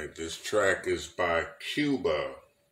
Alright, this track is by Cuba.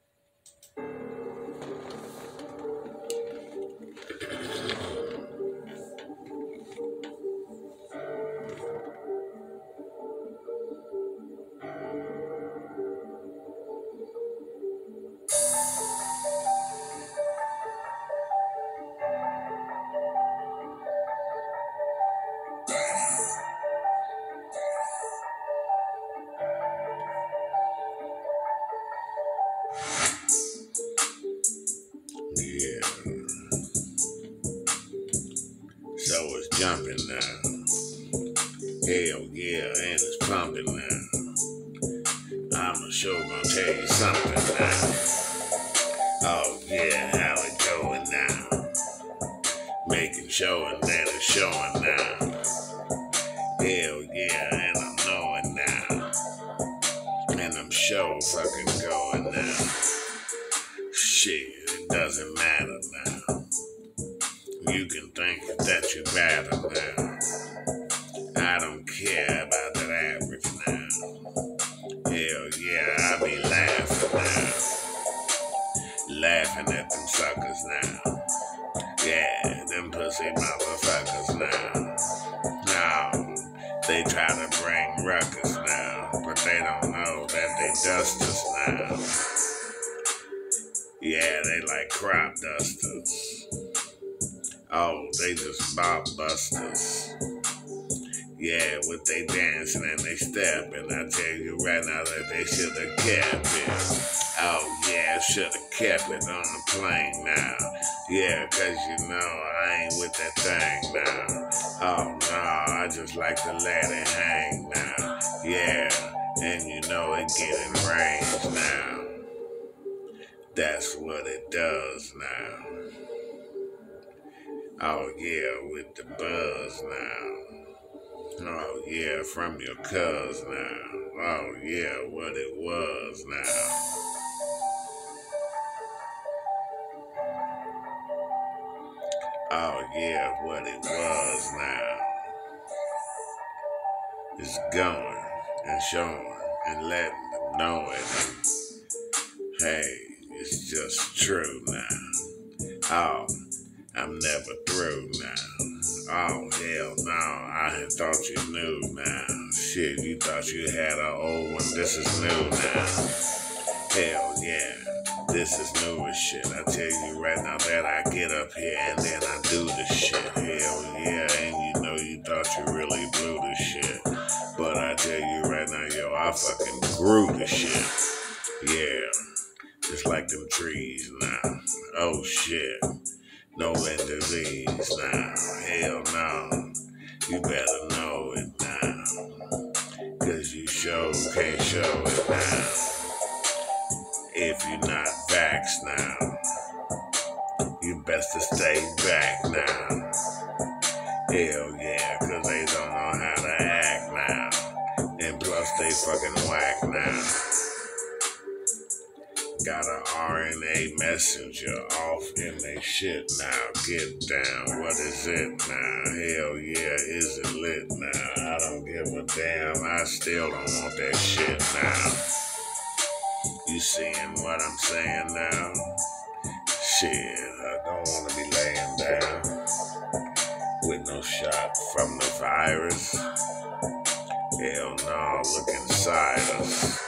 Yeah. So it's jumping now. Hell yeah, and it's pumping now. I'm sure gonna tell you something now. Oh yeah, how it going now? Making showing that it's showing now. Hell yeah, and I'm knowing now. And I'm sure fucking going now. Shit, it doesn't matter now. You can think that you better now. I don't care about that average now. Hell yeah, I be laughing now. Laughing at them suckers now. Yeah, them pussy motherfuckers now. Now, they try to bring ruckus now, but they don't know that they dusters now. Yeah, they like crop dusters. Oh, they just bob busters. Yeah, with they dancing and they stepping. I tell you right now that they should have kept it. Oh yeah, should have kept it on the plane now. Yeah, cause you know I ain't with that thing now. Oh no, I just like to let it hang now. Yeah, and you know it getting range now. That's what it does now. Oh yeah, with the buzz now. Oh yeah, from your cuz now. Oh yeah, what it was now. Oh yeah, what it was now. It's going and showing and letting them know it. Hey, it's just true now. Oh, I'm never through now. Oh, hell no, I had thought you knew now. Shit, you thought you had an old one, this is new now. Hell yeah, this is new as shit. I tell you right now that I get up here and then I do the shit. Hell yeah, and you know you thought you really blew the shit. But I tell you right now, yo, I fucking grew the shit. Yeah, just like them trees now. Oh shit. No end disease now. Hell no. You better know it now. Cause you sure can't show it now. If you're not vaxxed now, you best to stay back now. Hell yeah, cause they don't know how to act now. And plus they fucking whack now. Got an RNA messenger off in they shit now. Get down, what is it now? Hell yeah, is it lit now? I don't give a damn, I still don't want that shit now. You seeing what I'm saying now? Shit, I don't want to be laying down with no shot from the virus. Hell no, look inside us.